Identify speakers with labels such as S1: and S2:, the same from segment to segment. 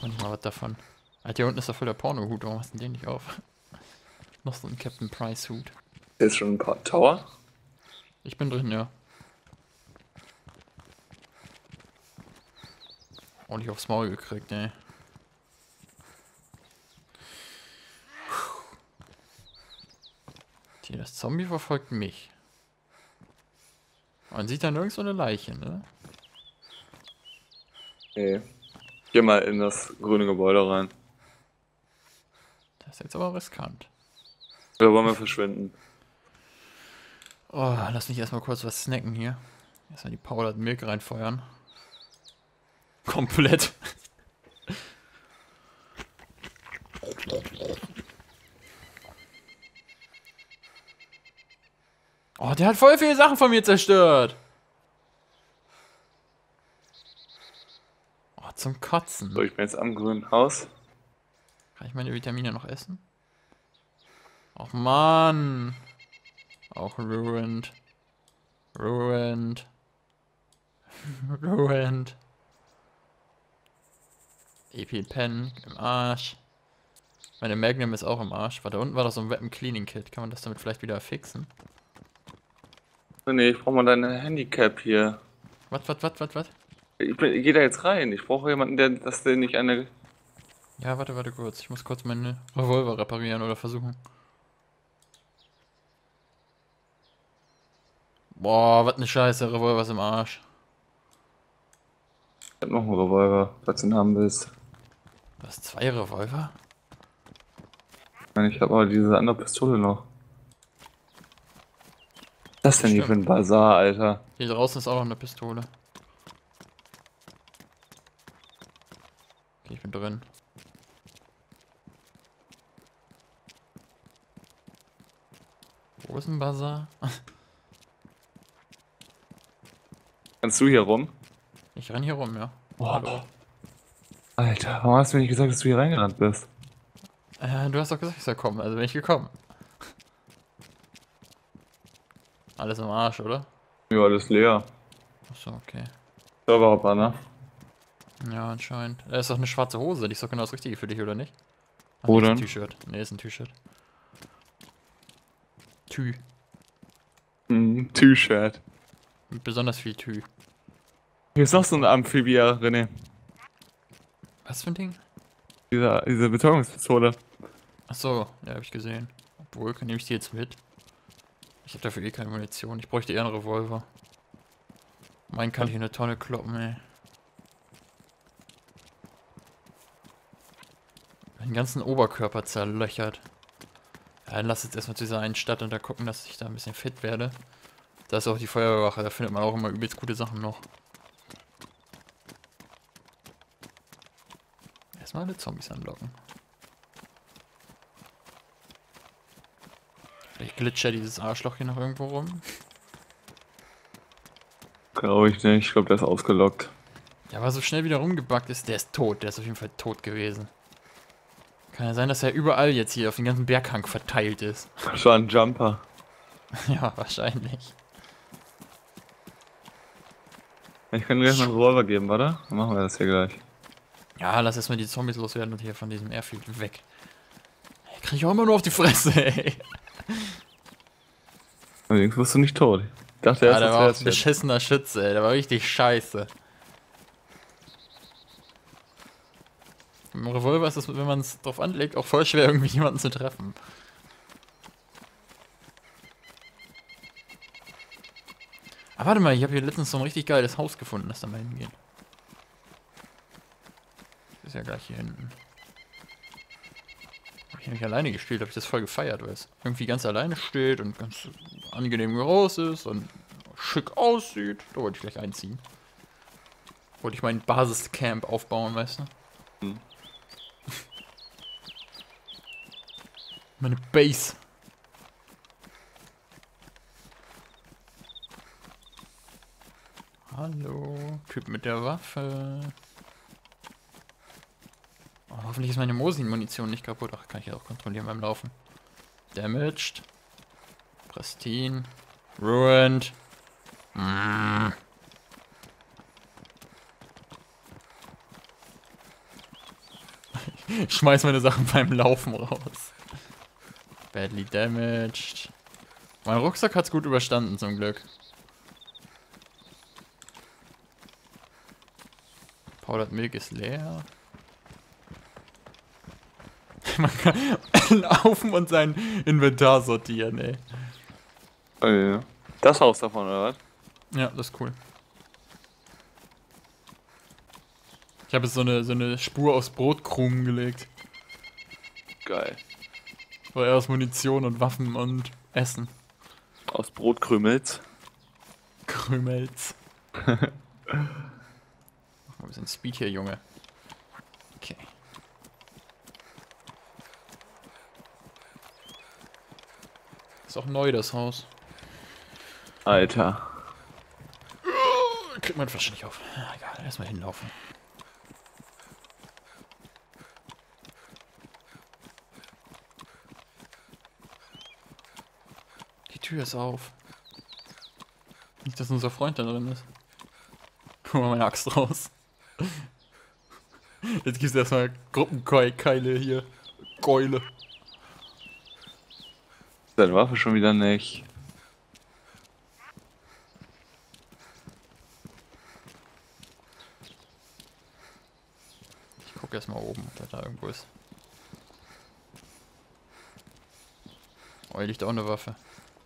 S1: Kann ich mal was davon. Alter, hier unten ist doch voll der Pornohut, warum hast du den nicht auf? Noch so ein Captain Price Hut.
S2: Ist schon ein paar Tower?
S1: Ich bin drin, ja. Ordentlich aufs Maul gekriegt, ey. Tja, das Zombie verfolgt mich. Man sieht da nirgends so eine Leiche, ne?
S2: Nee. Geh mal in das grüne Gebäude rein.
S1: Das ist jetzt aber riskant.
S2: Oder wollen wir verschwinden?
S1: Oh, lass mich erstmal kurz was snacken hier. Erstmal die Powdered Milk reinfeuern. Komplett. Oh, der hat voll viele Sachen von mir zerstört. Oh, zum Kotzen.
S2: So, ich bin jetzt am grünen Haus.
S1: Kann ich meine Vitamine noch essen? Och Mann. Auch ruined. Ruined. Ruined. EpiPen im Arsch. Meine Magnum ist auch im Arsch. Weil da unten war doch so ein Weapon Cleaning Kit. Kann man das damit vielleicht wieder fixen?
S2: Nee, ich brauch mal deine Handicap hier.
S1: Was?
S2: Ich geh da jetzt rein. Ich brauche jemanden, der das denn nicht eine.
S1: Ja, warte kurz. Ich muss kurz meine Revolver reparieren oder versuchen. Boah, was ne Scheiße. Revolver ist im Arsch.
S2: Ich hab noch einen Revolver, falls du ihn haben willst.
S1: Du hast 2 Revolver?
S2: Nein, ich habe aber diese andere Pistole noch. Was ist denn hier für ein Bazar, Alter?
S1: Hier draußen ist auch noch eine Pistole. Okay, ich bin drin. Wo ist ein Bazar?
S2: Kannst du hier rum?
S1: Ich renn hier rum, ja.
S2: Boah.
S1: Hallo.
S2: Alter, warum hast du mir nicht gesagt, dass du hier reingerannt bist?
S1: Du hast doch gesagt, ich soll kommen, also bin ich gekommen. Alles im Arsch, oder?
S2: Ja, alles leer.
S1: Achso, okay.
S2: Serverhopper, ne?
S1: Ja, anscheinend. Das ist doch eine schwarze Hose, die ist doch genau das Richtige für dich, oder nicht? Ach,
S2: Wo
S1: nee, ist ein
S2: denn?
S1: T-Shirt. Ne, ist ein T-Shirt. Tü.
S2: T-Shirt.
S1: Mit besonders viel Tü.
S2: Hier ist noch so ein Amphibia, René.
S1: Was für ein Ding?
S2: Diese Betäubungspistole.
S1: Achso, ja, hab ich gesehen. Obwohl, nehme ich die jetzt mit? Ich habe dafür eh keine Munition. Ich bräuchte eher einen Revolver. Meinen kann ich in eine Tonne kloppen, ey. Den ganzen Oberkörper zerlöchert. Ja, dann lass jetzt erstmal zu dieser einen Stadt und da gucken, dass ich da ein bisschen fit werde. Da ist auch die Feuerwache, da findet man auch immer übelst gute Sachen noch. Erstmal alle Zombies anlocken. Vielleicht glitscht ja dieses Arschloch hier noch irgendwo rum.
S2: Glaube ich nicht, ich glaube, der ist ausgelockt.
S1: Ja, aber so schnell wieder rumgebackt ist, der ist tot. Der ist auf jeden Fall tot gewesen. Kann ja sein, dass er überall jetzt hier auf den ganzen Berghang verteilt ist.
S2: Das war ein Jumper.
S1: Ja, wahrscheinlich.
S2: Ich kann dir gleich mal einen Revolver geben, warte? Dann machen wir das hier gleich.
S1: Ja, lass erstmal die Zombies loswerden und hier von diesem Airfield weg. Ey, krieg ich auch immer nur auf die Fresse, ey.
S2: Allerdings wirst du nicht tot. Ich dachte
S1: Ja,
S2: erst,
S1: der
S2: das
S1: war auch
S2: wär's
S1: ein
S2: jetzt.
S1: beschissener Schütze, ey. Der war richtig scheiße. Mit dem Revolver ist es, wenn man es drauf anlegt, auch voll schwer, irgendwie jemanden zu treffen. Aber warte mal, ich habe hier letztens so ein richtig geiles Haus gefunden, lass da mal hingehen. Das ist ja gleich hier hinten. Habe ich nicht alleine gespielt, habe ich das voll gefeiert, weil es irgendwie ganz alleine steht und ganz angenehm groß ist und schick aussieht. Da wollte ich gleich einziehen. Wollte ich mein Basiscamp aufbauen, weißt du?
S2: Hm.
S1: Meine Base. Hallo, Typ mit der Waffe. Oh, hoffentlich ist meine Mosin-Munition nicht kaputt. Ach, kann ich ja auch kontrollieren beim Laufen. Damaged. Pristine. Ruined. Mm. Ich schmeiß meine Sachen beim Laufen raus. Badly damaged. Mein Rucksack hat's gut überstanden, zum Glück. Powdered Milk ist leer. Man kann laufen und sein Inventar sortieren, ey.
S2: Oh, ja. Das Haus davon, oder was?
S1: Ja, das ist cool. Ich habe jetzt so eine Spur aus Brotkrumen gelegt.
S2: Geil.
S1: Oder eher aus Munition und Waffen und Essen.
S2: Aus Brotkrümels.
S1: Krümels. Mach mal ein bisschen Speed hier, Junge. Okay. Ist auch neu, das Haus.
S2: Alter.
S1: Kriegt man Flasche nicht auf. Egal, erstmal hinlaufen. Die Tür ist auf. Nicht, dass unser Freund da drin ist. Guck mal meine Axt raus. Jetzt gibt's erstmal Gruppenkeile hier. Keule.
S2: Deine Waffe schon wieder nicht.
S1: Ich guck erstmal oben, ob der da irgendwo ist. Oh, hier liegt auch eine Waffe.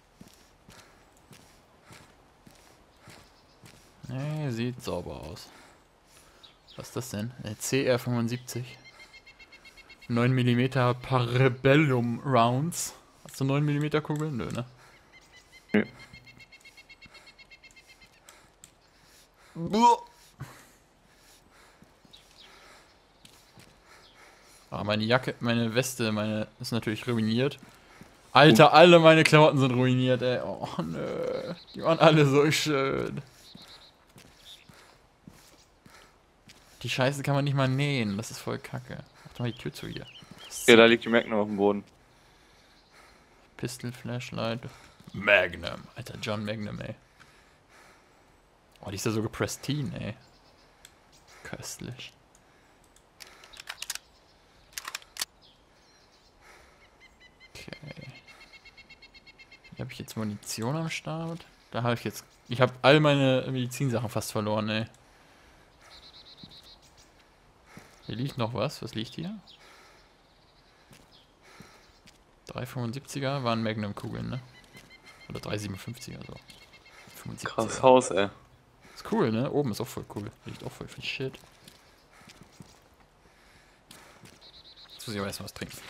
S1: Nee, sieht sauber aus. Was ist das denn? CR75. 9 mm Parabellum Rounds. Hast du 9 mm Kugeln? Nö, ne?
S2: Nö.
S1: Ah, meine Jacke, meine Weste, ist natürlich ruiniert. Alter, alle meine Klamotten sind ruiniert, ey. Oh, nö. Die waren alle so schön. Die Scheiße kann man nicht mal nähen. Das ist voll kacke. Mach doch mal die Tür zu hier.
S2: Ja, da liegt die Magnum auf dem Boden.
S1: Pistol, Flashlight. Magnum. Alter, John Magnum, ey. Oh, die ist ja so gepristine, ey. Köstlich. Okay. Hier habe ich jetzt Munition am Start. Da habe ich jetzt... Ich habe all meine Medizinsachen fast verloren, ey. Hier liegt noch was. Was liegt hier? 375er waren Magnum-Kugeln, ne? Oder 357er, so. 75er.
S2: Krasses Haus, ey.
S1: Ist cool, ne? Oben ist auch voll cool. Liegt auch voll viel Shit. Jetzt muss ich aber erstmal was trinken.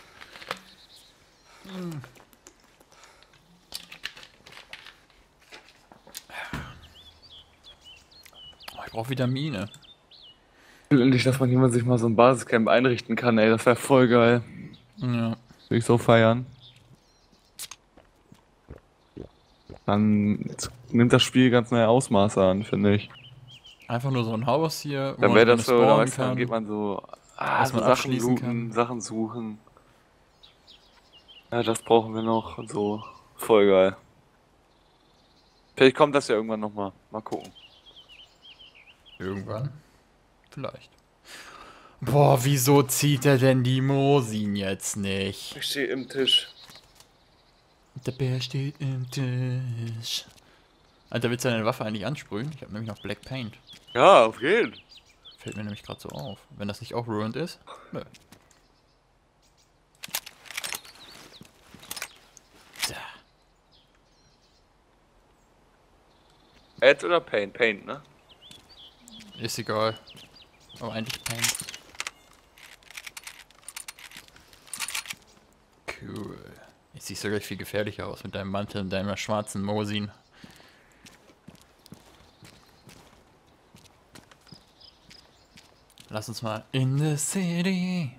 S1: Oh, ich brauche Vitamine.
S2: Endlich, dass man jemand sich mal so ein Basiscamp einrichten kann, ey. Das wäre voll geil.
S1: Ja.
S2: Würde ich so feiern. Dann nimmt das Spiel ganz neue Ausmaße an, finde ich.
S1: Einfach nur so ein Haus hier, wo
S2: Dann wäre
S1: man
S2: das so, dann,
S1: spawnen
S2: weißt du, dann
S1: kann.
S2: geht man so,
S1: was
S2: so
S1: man
S2: Sachen
S1: abschließen
S2: looten,
S1: kann.
S2: Sachen suchen. Ja, das brauchen wir noch und so. Voll geil. Vielleicht kommt das ja irgendwann nochmal. Mal gucken.
S1: Irgendwann. Vielleicht. Boah, wieso zieht er denn die Mosin jetzt nicht?
S2: Ich stehe im Tisch.
S1: Der Bär steht im Tisch. Alter, willst du deine Waffe eigentlich ansprühen? Ich habe nämlich noch Black Paint.
S2: Ja, auf jeden.
S1: Fällt mir nämlich gerade so auf. Wenn das nicht auch ruined ist? Nö. Da.
S2: Add oder Paint? Paint, ne?
S1: Ist egal. Aber eigentlich Paint. Cool. Jetzt siehst du gleich viel gefährlicher aus mit deinem Mantel und deiner schwarzen Mosin. Lass uns mal in the city.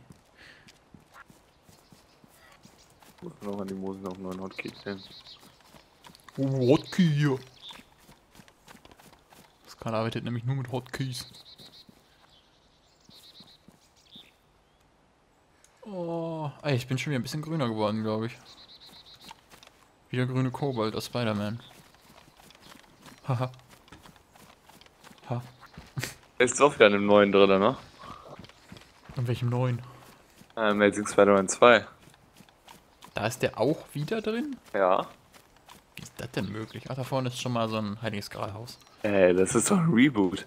S2: Muss noch an die Mosen auf 9 Hotkeys hin.
S1: Hotkey. Pascal arbeitet nämlich nur mit Hotkeys. Oh, ey, ich bin schon wieder ein bisschen grüner geworden, glaube ich. Wieder grüne Kobold aus Spider-Man. Haha. Ha.
S2: Ist doch wieder in dem neuen drin, ne?
S1: In welchem neuen?
S2: Amazing Spider-Man 2.
S1: Da ist der auch wieder drin?
S2: Ja.
S1: Wie ist das denn möglich? Ach, da vorne ist schon mal so ein Heiliges Gralhaus.
S2: Ey, das ist doch ein Reboot.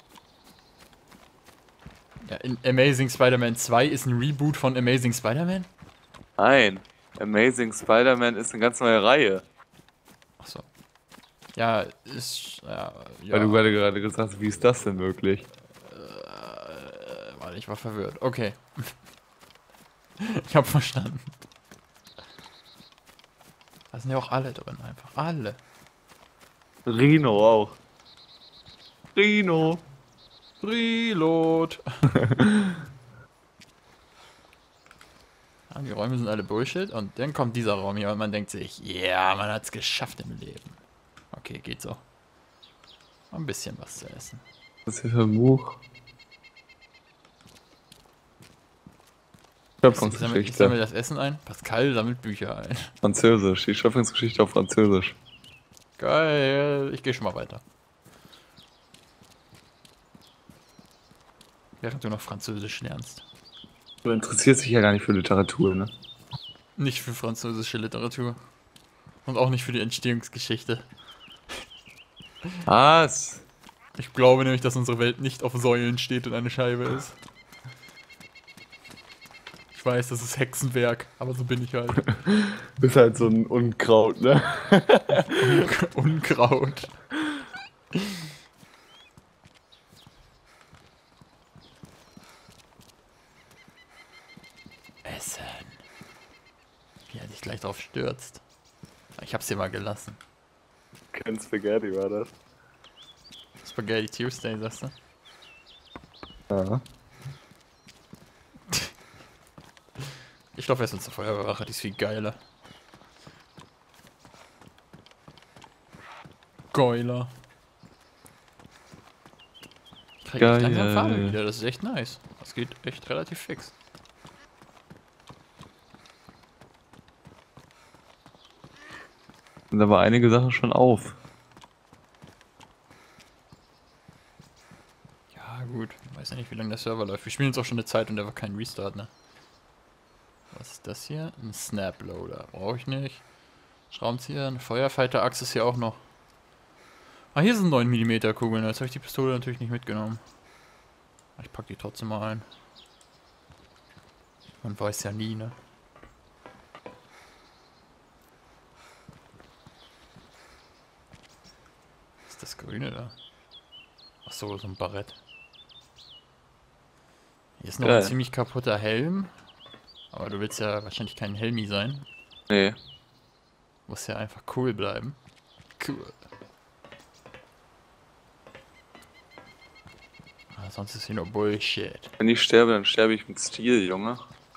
S1: Ja, in Amazing Spider-Man 2 ist ein Reboot von Amazing Spider-Man?
S2: Nein. Amazing Spider-Man ist eine ganz neue Reihe.
S1: Achso. Ja, ist. Ja, ja.
S2: Weil du gerade gesagt hast, wie ist das denn möglich?
S1: Warte, ich war verwirrt. Okay. Ich hab verstanden. Da sind ja auch alle drin, einfach. Alle.
S2: Rino auch. Rino.
S1: Reload. Ja, die Räume sind alle Bullshit und dann kommt dieser Raum hier und man denkt sich, ja, man hat's geschafft im Leben. Okay, geht so. Ein bisschen was zu essen.
S2: Was ist hier für ein Buch?
S1: Ich sammle
S2: Schöpfungsgeschichte.
S1: das Essen ein. Pascal sammelt Bücher ein.
S2: Französisch. Die Schöpfungsgeschichte auf Französisch.
S1: Geil. Ich gehe schon mal weiter. Während du noch Französisch lernst.
S2: Du interessierst dich ja gar nicht für Literatur, ne?
S1: Nicht für französische Literatur. Und auch nicht für die Entstehungsgeschichte.
S2: Was?
S1: Ich glaube nämlich, dass unsere Welt nicht auf Säulen steht und eine Scheibe ist. Ich weiß, das ist Hexenwerk, aber so bin ich halt.
S2: Bist halt so ein Unkraut, ne?
S1: Unkraut. Essen. Wie er dich gleich drauf stürzt. Ich hab's dir mal gelassen.
S2: Kein Spaghetti war das.
S1: Spaghetti Tuesday, sagst du?
S2: Ja.
S1: Ich laufe erst mal zur Feuerwache, die ist viel geiler. Geiler. Ich krieg echt langsam Farbe wieder, das ist echt nice. Das geht echt relativ fix.
S2: Sind aber einige Sachen schon auf.
S1: Ja gut, ich weiß ja nicht, wie lange der Server läuft. Wir spielen jetzt auch schon eine Zeit und der war kein Restart, ne? Was ist das hier? Ein Snap-Loader. Brauche ich nicht. Schraubenzieher, eine Feuerfighter-Axt ist hier auch noch. Ah, hier sind 9 mm Kugeln. Jetzt habe ich die Pistole natürlich nicht mitgenommen. Ich pack die trotzdem mal ein. Man weiß ja nie, ne? Was ist das Grüne da? Ach so, so ein Barett. Hier ist noch ein ziemlich kaputter Helm. Aber du willst ja wahrscheinlich kein Helmi sein.
S2: Nee.
S1: Muss ja einfach cool bleiben. Cool. Ah, sonst ist hier nur Bullshit.
S2: Wenn ich sterbe, dann sterbe ich mit Stil, Junge.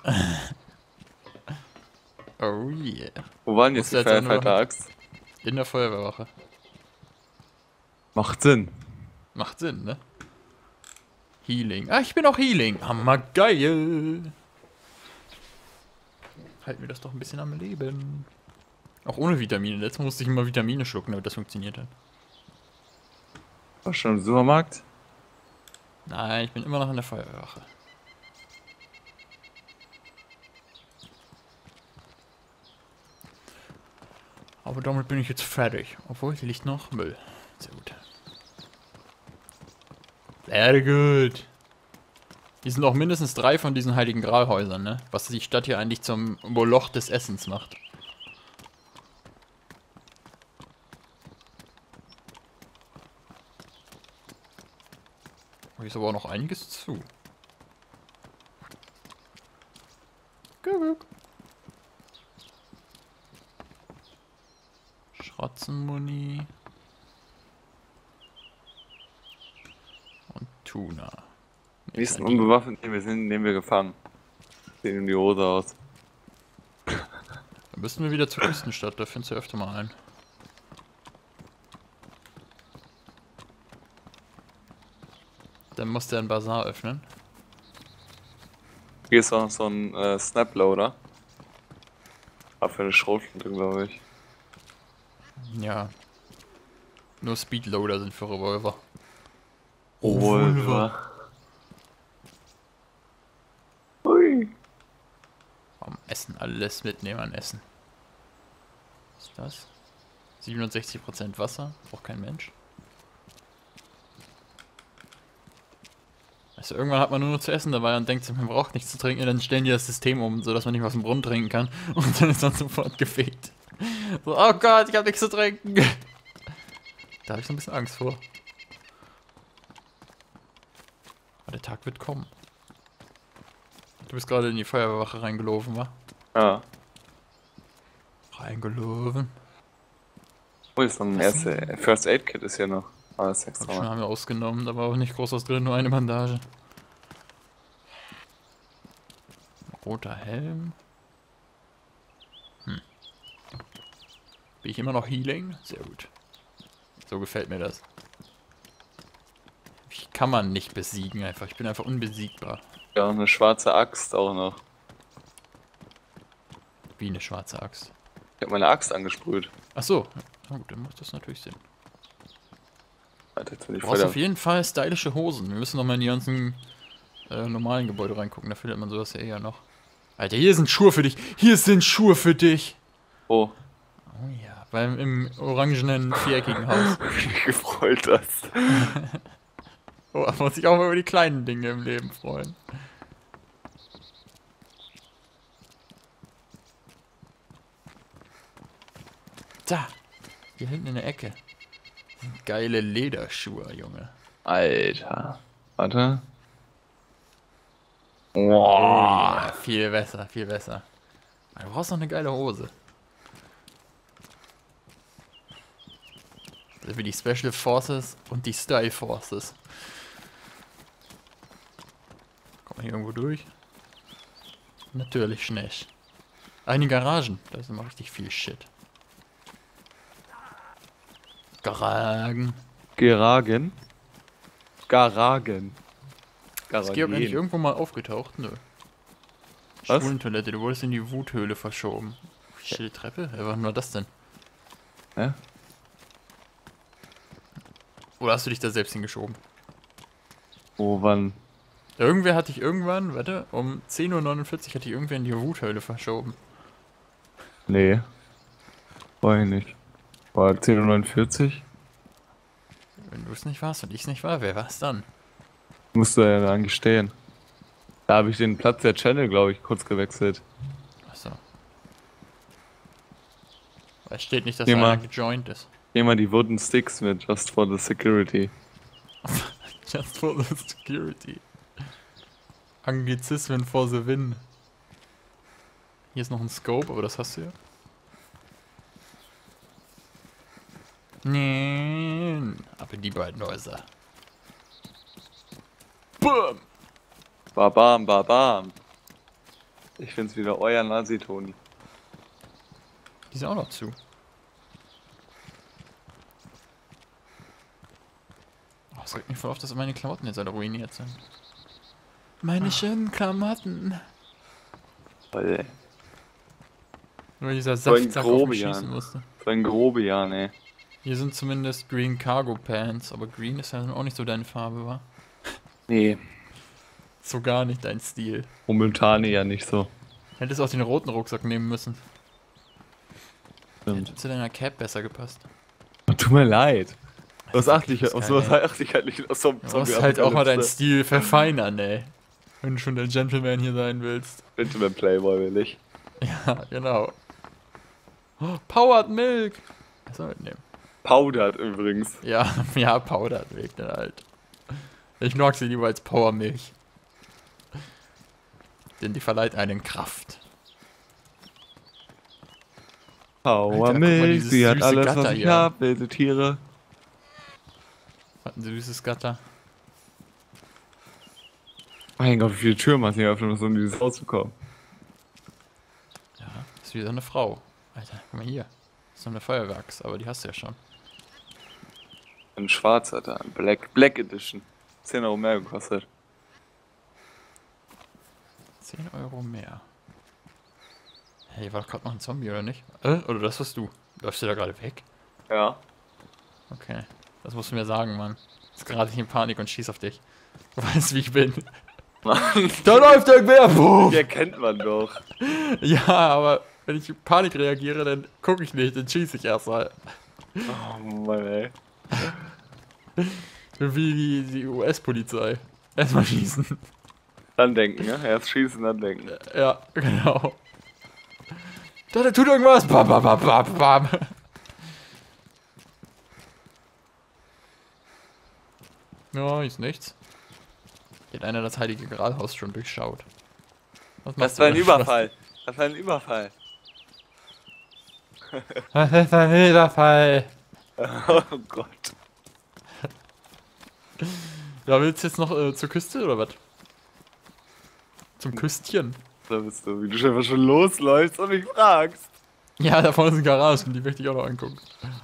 S1: Oh yeah.
S2: Wo waren jetzt die Firefighter-Axt?
S1: In der Feuerwehrwache.
S2: Macht Sinn.
S1: Macht Sinn, ne? Healing. Ah, ich bin auch Healing. Hammergeil. Halten wir das doch ein bisschen am Leben. Auch ohne Vitamine. Letztes Mal musste ich immer Vitamine schlucken, damit das funktioniert hat.
S2: Warst du schon im Supermarkt?
S1: Nein, ich bin immer noch in der Feuerwehrwache. Aber damit bin ich jetzt fertig. Obwohl, hier liegt noch Müll. Sehr gut. Sehr gut. Hier sind auch mindestens 3 von diesen Heiligen Gralhäusern, ne? Was die Stadt hier eigentlich zum Moloch des Essens macht. Hier ist aber auch noch einiges zu. Guck. Schrotzenmuni. Und Tuna.
S2: Wir sind unbewaffnet, wir sind, nehmen wir gefangen. Sehen in die Hose aus.
S1: Dann müssen wir wieder zur Küstenstadt, da findest du öfter mal ein. Dann muss der einen Bazar öffnen.
S2: Hier ist auch noch so ein Snap-Loader. Aber für eine Schrotflinte, glaube ich.
S1: Ja. Nur Speedloader sind für Revolver.
S2: Revolver. Ui.
S1: alles mitnehmen an Essen. Was ist das? 67% Wasser, braucht kein Mensch. Also irgendwann hat man nur noch zu essen dabei und denkt sich, man braucht nichts zu trinken, dann stellen die das System um, sodass man nicht mehr aus dem Brunnen trinken kann und dann ist man sofort gefegt. So, oh Gott, ich hab nichts zu trinken. Da habe ich so ein bisschen Angst vor. Aber der Tag wird kommen. Du bist gerade in die Feuerwehrwache reingelaufen, wa?
S2: Ja.
S1: Reingelaufen.
S2: Oh, ist noch ein erste First Aid Kit ist ja noch. Alles
S1: Hab schon,
S2: extra.
S1: haben wir ausgenommen, da war auch nicht groß was drin, nur eine Bandage. Roter Helm. Bin ich immer noch Healing? Sehr gut. So gefällt mir das. Mich kann man nicht besiegen einfach. Ich bin einfach unbesiegbar.
S2: Ja, und eine schwarze Axt auch noch.
S1: Wie eine schwarze Axt.
S2: Ich hab meine Axt angesprüht.
S1: Ach so. Na gut, dann macht das natürlich Sinn.
S2: Alter, jetzt bin ich
S1: Du
S2: voll
S1: brauchst auf jeden Fall stylische Hosen. Wir müssen noch mal in die ganzen normalen Gebäude reingucken. Da findet man sowas ja eher noch. Alter, hier sind Schuhe für dich. Hier sind Schuhe für dich.
S2: Oh.
S1: Oh ja, im orangenen, viereckigen Haus.
S2: Wie mich gefreut hast.
S1: Oh, man muss sich auch mal über die kleinen Dinge im Leben freuen. Da, hier hinten in der Ecke. Geile Lederschuhe, Junge.
S2: Alter. Warte.
S1: Oh,
S2: Wow.
S1: ja, viel besser, viel besser. Aber du brauchst noch eine geile Hose. Also wie die Special Forces und die Style Forces. Kommt man hier irgendwo durch? Natürlich nicht. Einige Garagen, da ist immer richtig viel Shit. Garagen.
S2: Garagen. Garagen.
S1: Ist Georg eigentlich irgendwo mal aufgetaucht? Nö.
S2: Was?
S1: Schwulentoilette, du wurdest in die Wuthöhle verschoben. Shit, Treppe? Was war das denn?
S2: Hä?
S1: Oder hast du dich da selbst hingeschoben?
S2: Oh, wann?
S1: Irgendwer hat dich irgendwann, warte, um 10:49 Uhr hat dich irgendwer in die Wuthöhle verschoben.
S2: Nee. War ich nicht. War 10:49 Uhr?
S1: Wenn du es nicht warst und ich es nicht war, wer war es dann?
S2: Musst du ja dann gestehen. Da habe ich den Platz der Channel, glaube ich, kurz gewechselt.
S1: Achso. Es steht nicht, dass
S2: Geh
S1: einer
S2: mal.
S1: gejoint ist.
S2: Immer die Wooden Sticks mit Just for the Security.
S1: Just for the security. Anglizismen for the win. Hier ist noch ein Scope, aber das hast du ja. Nee, ab in die beiden Häuser. Boom!
S2: Babam, babam. Ich find's wieder euer Nazi-Toni.
S1: Die sind auch noch zu. Oh, es regt mich voll auf, dass meine Klamotten jetzt alle ruiniert sind. Meine schönen Klamotten.
S2: Voll, ey.
S1: Nur dieser
S2: So ein
S1: Saftsack auf mich
S2: Grobian.
S1: schießen musste.
S2: So ein Grobian, ey.
S1: Hier sind zumindest Green Cargo Pants, aber Green ist ja auch nicht so deine Farbe, wa?
S2: Nee,
S1: So gar nicht dein Stil.
S2: momentan ja nicht so.
S1: Hättest auch den roten Rucksack nehmen müssen.
S2: Stimmt.
S1: Hätte zu deiner Cap besser gepasst.
S2: Tut mir leid.
S1: Das
S2: Was
S1: ist
S2: achte ich,
S1: wirklich
S2: auf
S1: geil,
S2: sowas
S1: ey.
S2: achte ich halt nicht aus so einem
S1: Du musst halt auch mal deinen Stil verfeinern, ey. Wenn du schon der Gentleman hier sein willst.
S2: Gentleman Playboy will ich.
S1: Ja, genau. Oh, Powered Milk! Was soll ich mitnehmen?
S2: Powdered übrigens.
S1: Ja, ja, Powdered Milk, dann halt. Ich mag sie lieber als Powermilch. Denn die verleiht einen Kraft. Alter,
S2: Power
S1: guck mal,
S2: Milk,
S1: dieses
S2: sie hat
S1: süße
S2: alles,
S1: Gatter
S2: was ich
S1: hier.
S2: hab, wilde Tiere.
S1: Hat ein süßes Gatter.
S2: Mein Gott, wie viele Türen man hier öffnen muss, um in dieses Haus zu kommen.
S1: Ja, ist wieder eine Frau. Alter, guck mal hier. Das ist noch eine Feuerwerks, aber die hast du ja schon.
S2: Ein schwarzer da, ein Black Edition. 10 Euro mehr gekostet.
S1: 10 Euro mehr. Hey, war doch gerade noch ein Zombie, oder nicht? Oder das warst du? Läufst du da gerade weg?
S2: Ja.
S1: Okay. Das musst du mir sagen, Mann. Jetzt gerade ich in Panik und schieß auf dich. Du weißt, wie ich bin. Da läuft irgendwer! Boom.
S2: Die erkennt man doch.
S1: Ja, aber wenn ich in Panik reagiere, dann gucke ich nicht, dann schieße ich erstmal.
S2: Oh Mann, ey.
S1: Wie die US-Polizei. Erstmal schießen.
S2: Dann denken, ja? Erst schießen, dann denken.
S1: Ja, genau. Da tut irgendwas! Bam, bam, bam, bam, bam. Ja, ist nichts. Hier hat einer das heilige Gralhaus schon durchschaut. Was
S2: Das war ein Überfall. Das war ein Überfall.
S1: Das ist ein Überfall.
S2: Oh Gott.
S1: Ja, willst du jetzt noch zur Küste oder was? Zum Küstchen.
S2: Da bist du, wie du schon einfach schon losläufst und mich fragst.
S1: Ja, da vorne sind Garagen, die möchte ich auch noch angucken.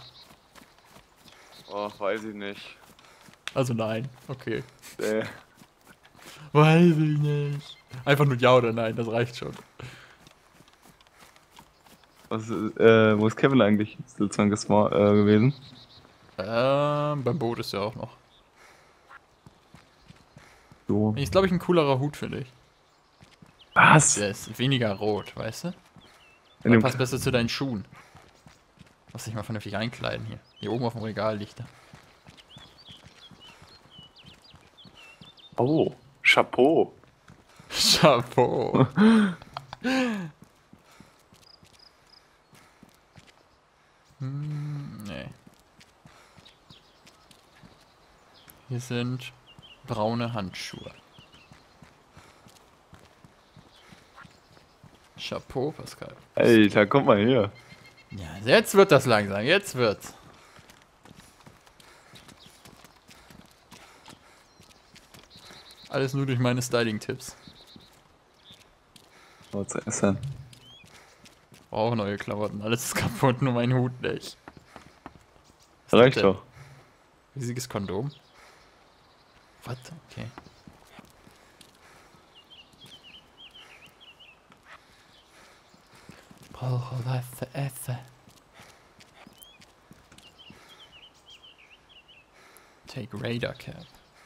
S2: Oh, weiß ich nicht.
S1: Also nein, okay.
S2: Nee.
S1: Weiß ich nicht. Einfach nur ja oder nein, das reicht schon.
S2: Wo ist Kevin eigentlich? Ist der Zwang gewesen?
S1: Beim Boot ist ja auch noch.
S2: So.
S1: Ist, glaube ich, ein coolerer Hut, finde ich.
S2: Was?
S1: Der ist weniger rot, weißt du?
S2: In
S1: Der
S2: dem
S1: passt besser zu deinen Schuhen. Lass dich mal vernünftig einkleiden hier. Hier oben auf dem Regal liegt er.
S2: Oh, Chapeau.
S1: Chapeau. Nee. Hier sind braune Handschuhe. Chapeau, Pascal.
S2: Alter, guck mal hier.
S1: Ja, jetzt wird das langsam, jetzt wird's. Alles nur durch meine Styling-Tipps.
S2: Was zu essen?
S1: Brauche neue Klamotten, alles ist kaputt, nur mein Hut nicht.
S2: Reicht
S1: denn?
S2: doch.
S1: Riesiges Kondom. Was? Okay. Brauche was zu essen. Take Raider Cap.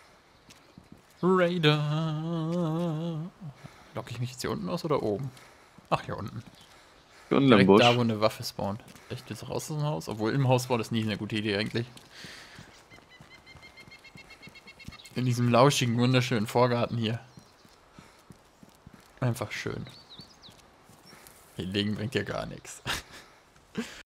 S1: Raider. Locke ich mich jetzt hier unten aus oder oben? Ach, hier unten.
S2: Hier unten im
S1: Direkt
S2: Busch.
S1: da, wo eine Waffe spawnt. Echt jetzt raus aus dem Haus? Obwohl im Haus war das nie eine gute Idee eigentlich. In diesem lauschigen, wunderschönen Vorgarten hier. Einfach schön. Hier liegen bringt ja gar nichts.